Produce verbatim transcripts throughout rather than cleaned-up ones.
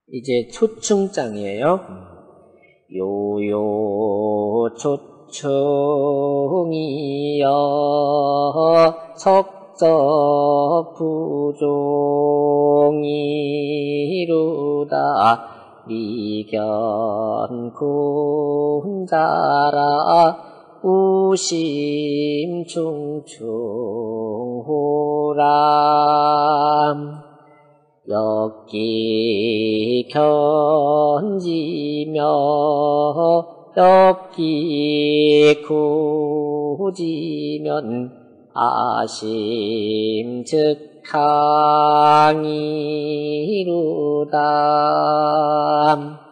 이제 초충장이에요. 요요 초충이여 석적부종이루다 미견군자라 우심충충호람 엽기 견지며 엽기 구지면 아심즉항이루다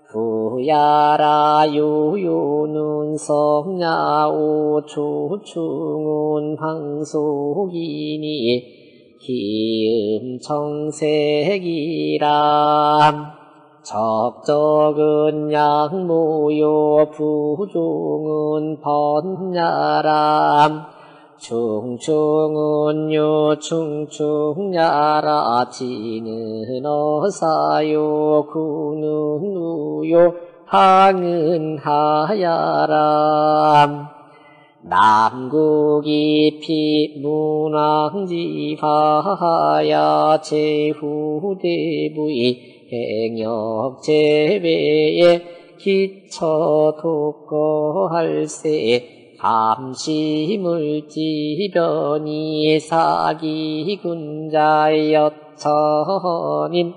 부야라 요요는 성야오 초충은 황속이니 기음청색이라 적적은 양모요 부종은 번야람 충충은 요충충야라 지는 어사요 구는 우요 항은 하야람 남국이 피문왕지하야 제후대부의 행역제배에 기처독거할세 감시물지변이 사기군자여처님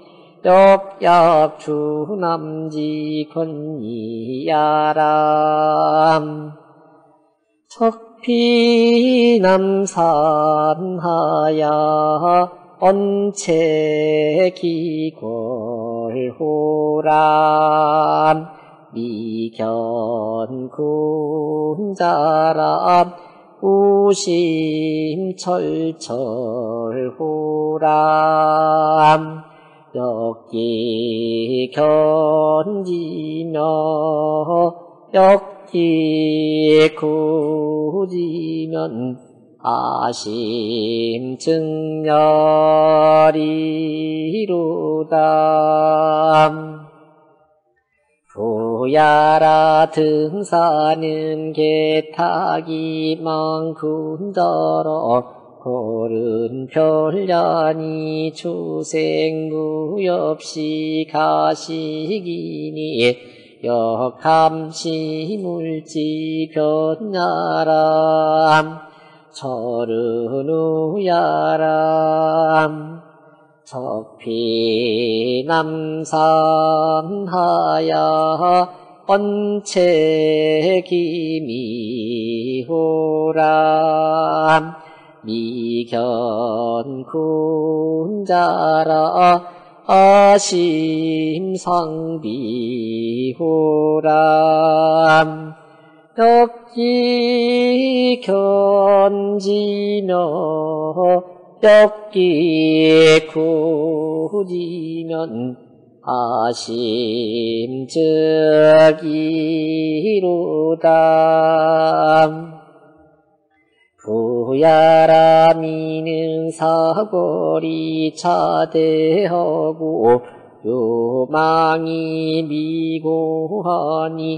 역약주남지건이야람 척피남산하야 언체기골호람 미견군자람 우심철철호람 역기 견지며 역기 구지면 아심증열이루다 부야라 등산은 개타기 망군더러 고른 별년이 주생무엽시 가시기니 역함시물지 변야람 철은우야람 척피남산하야 언체기미호람 미견군자라 아심상비호람 역기 견지며 역기 구지면 아심즉이루다 부야라 미는 사거리 차대하고 요망이 미고하니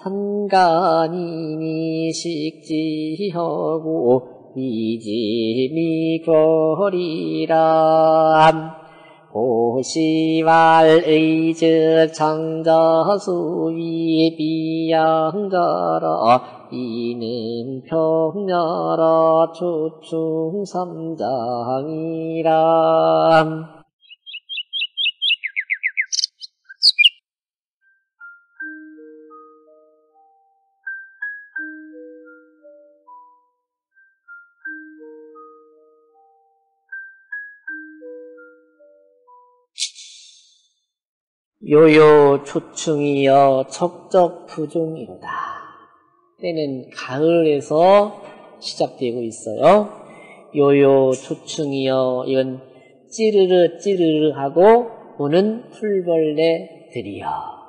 산간이니 식지하고 미지미거리람 오시왈의즉 장자수위 비양자라 이는 평야라 초충삼장이람 요요 초충이여 척적부종이로다. 때는 가을에서 시작되고 있어요. 요요 초충이여 이건 찌르르 찌르르 하고 우는 풀벌레들이여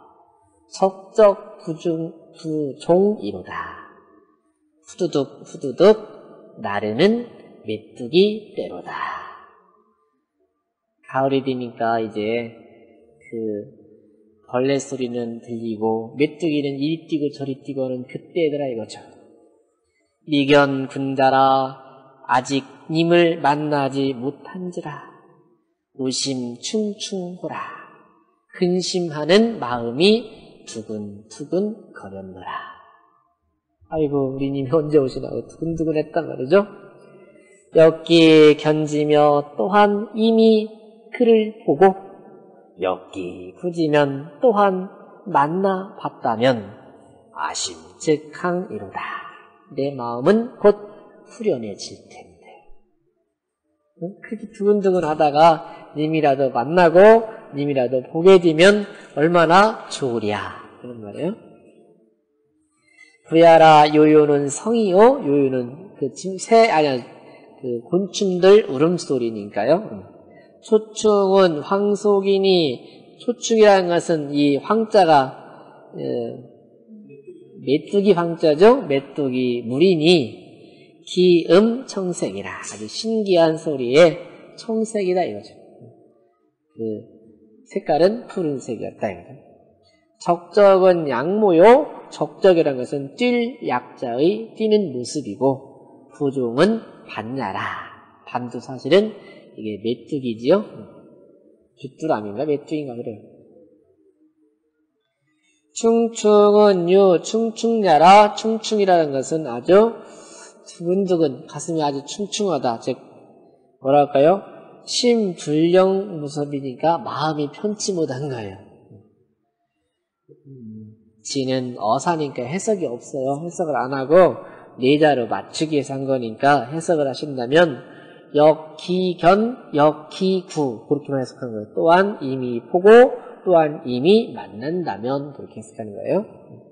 척적부종이로다. 후두둑 후두둑 나르는 메뚜기 떼로다. 가을이 되니까 이제 그 그 벌레 소리는 들리고 메뚜기는 이리 뛰고 저리 뛰고 하는 그때더라 이거죠. 미견 군자라 아직 님을 만나지 못한지라 우심 충충호라 근심하는 마음이 두근두근 거렸노라. 아이고 우리 님이 언제 오시나 두근두근 했단 말이죠. 엽기 견지며 또한 이미 그를 보고 엽기 굳이면 또한 만나 봤다면 아심즉항이로다. 내 마음은 곧 후련해질 텐데. 응? 그렇게 두근두근 하다가 님이라도 만나고 님이라도 보게 되면 얼마나 좋으랴 그런 말이에요. 부야라 요요는 성이요. 요요는 그 새 아니 그 곤충들 울음소리니까요. 초충은 황속이니 초충이라는 것은 이 황자가 메뚜기 황자죠. 메뚜기 물이니 기음 청색이라 아주 신기한 소리에 청색이다 이거죠. 그 색깔은 푸른색이었다 이거죠. 적적은 양모요. 적적이라는 것은 뛸 약자의 뛰는 모습이고 부종은 반야라. 반도 사실은 이게 메뚜기지요. 쥐뚜라미인가 메뚜기인가 그래요. 충충은 유 충충야라. 충충이라는 것은 아주 두근두근 가슴이 아주 충충하다. 즉 뭐랄까요? 심불령 무섭이니까 마음이 편치 못한 거예요. 지는 어사니까 해석이 없어요. 해석을 안 하고 네자로 맞추기 위해서 한 거니까 해석을 하신다면 역기견, 역기구 그렇게만 해석하는 거예요. 또한 이미 보고 또한 이미 만난다면 그렇게 해석하는 거예요.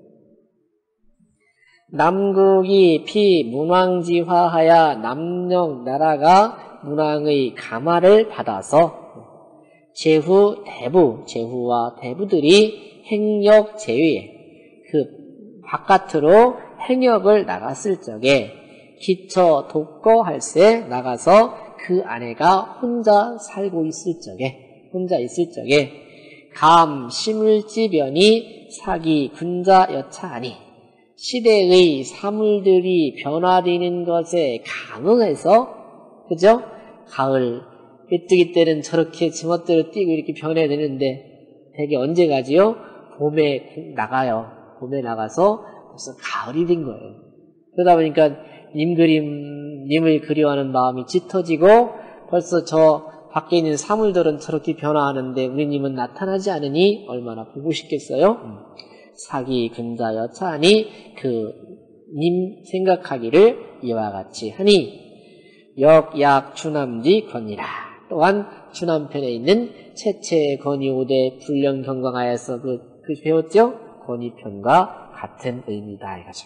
남국이 피문왕지화하야 남녘 나라가 문왕의 감화를 받아서 제후 대부, 제후와 대부들이 행역 제외 그 바깥으로 행역을 나갔을 적에 기처 독거할세 나가서 그 아내가 혼자 살고 있을 적에 혼자 있을 적에 감 심을지변이 사기 군자 여차하니 시대의 사물들이 변화되는 것에 감응해서 그죠? 가을 메뚜기 때는 저렇게 지멋대로 뛰고 이렇게 변해야 되는데 대개 언제 가지요? 봄에 나가요. 봄에 나가서 벌써 가을이 된 거예요. 그러다 보니까 님 그림, 님을 그리워하는 마음이 짙어지고 벌써 저 밖에 있는 사물들은 저렇게 변화하는데 우리 님은 나타나지 않으니 얼마나 보고 싶겠어요? 사기 근자 여차하니 그 님 생각하기를 이와 같이 하니 역약 추남지 건이라. 또한 추남편에 있는 채채 건이오대 불령 경광하여서 그, 그 배웠죠? 건이편과 같은 의미다 이거죠.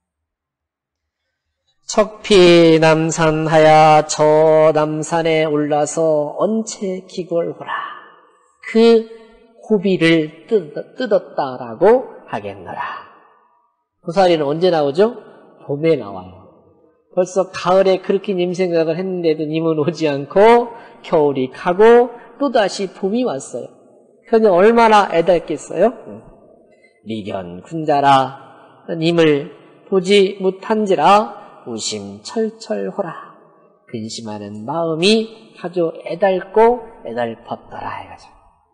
척피 남산하야 저 남산에 올라서 언체 기골호라. 그 고비를 뜯, 뜯었다라고 하겠노라. 고사리는 언제 나오죠? 봄에 나와요. 벌써 가을에 그렇게 님 생각을 했는데도 님은 오지 않고 겨울이 가고 또다시 봄이 왔어요. 그런데 얼마나 애달겠어요? 리견 군자라 님을 보지 못한지라 우심 철철호라. 근심하는 마음이 아주 애달고 애달펐더라 이거죠.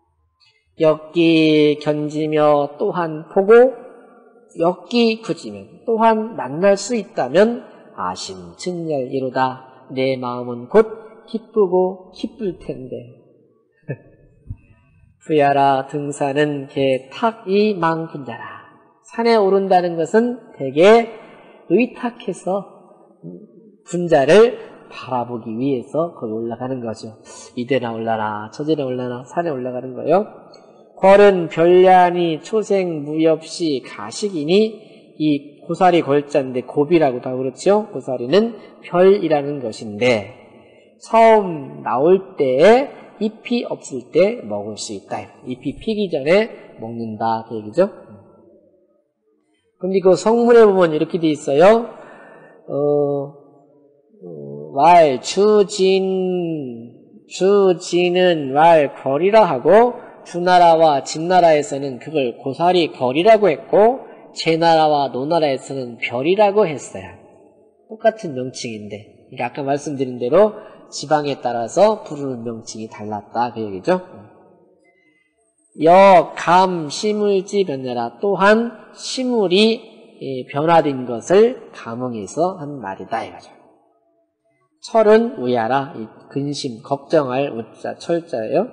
엽기 견지며 또한 보고 엽기 굳이면 또한 만날 수 있다면 아심 증렬이로다. 내 마음은 곧 기쁘고 기쁠 텐데. 부야라 등산은 개 탁이 망군자라. 산에 오른다는 것은 대개 의탁해서 군자를 바라보기 위해서 거기 올라가는 거죠. 이대나 올라라 저대나 올라라 산에 올라가는 거예요. 걸은 별야니 초생 무엽시 가식이니 이 고사리 걸자인데 고비라고 다 그렇죠. 고사리는 별이라는 것인데 처음 나올 때에 잎이 없을 때 먹을 수 있다. 잎이 피기 전에 먹는다 그 얘기죠. 근데 그 성문에 보면 이렇게 돼 있어요. 어, 어, 왈 주진 주진은 왈 거리라 하고 주나라와 진나라에서는 그걸 고사리 거리라고 했고 제나라와 노나라에서는 별이라고 했어요. 똑같은 명칭인데, 그러니까 아까 말씀드린 대로 지방에 따라서 부르는 명칭이 달랐다 그 얘기죠. 여, 감, 시물지 변해라. 또한 시물이 변화된 것을 감흥해서 한 말이다 이거죠. 철은 우야라. 이 근심, 걱정할 우자, 철자예요.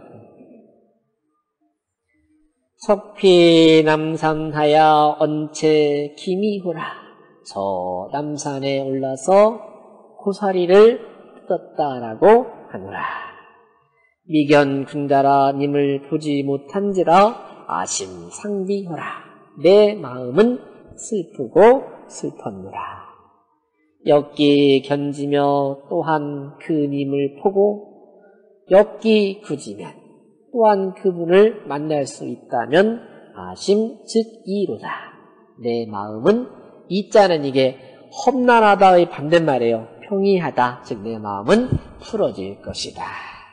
석피 남산하야 언체 기미후라. 저 남산에 올라서 고사리를 뜯었다라고 하노라. 미견 군자라 님을 보지 못한지라 아심 상비호라. 내 마음은 슬프고 슬펐노라. 엽기 견지며 또한 그 님을 보고 엽기 굳이면 또한 그분을 만날 수 있다면 아심 즉 이로다. 내 마음은 이자는 이게 험난하다의 반대말이에요. 평이하다. 즉 내 마음은 풀어질 것이다.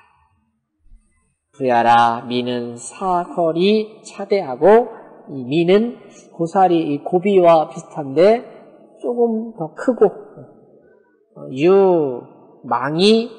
부야라. 미는 사거리 차대하고 이 미는 고사리 이 고비와 비슷한데 조금 더 크고 유 망이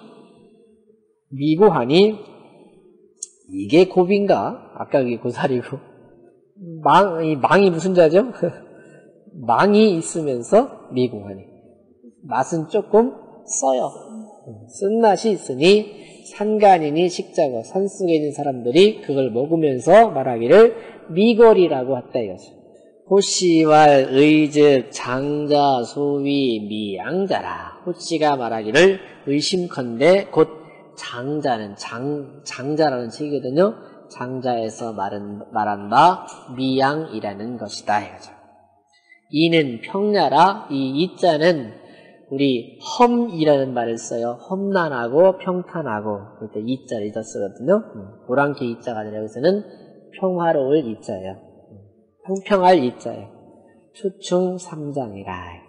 미고하니 이게 고비인가? 아까 그게 고사리고 망, 이 망이 무슨 자죠? 망이 있으면서 미고하니 맛은 조금 써요. 쓴맛이 있으니 산간이니 식자고 산속에 있는 사람들이 그걸 먹으면서 말하기를 미거리라고 했다 이거죠. 호씨왈 의즉 장자 소위 미양자라. 호씨가 말하기를 의심컨대 곧 장자는 장, 장자라는 책이거든요. 장자에서 말은, 말한 바 미양이라는 것이다 이거죠. 이는 평야라. 이 이자는 우리 험이라는 말을 써요. 험난하고 평탄하고 그럴 때 이자를 이자 쓰거든요. 오랑캐 이자가 아니라 여기서는 평화로울 이자예요. 평평할 이자예요. 추충 삼장이라.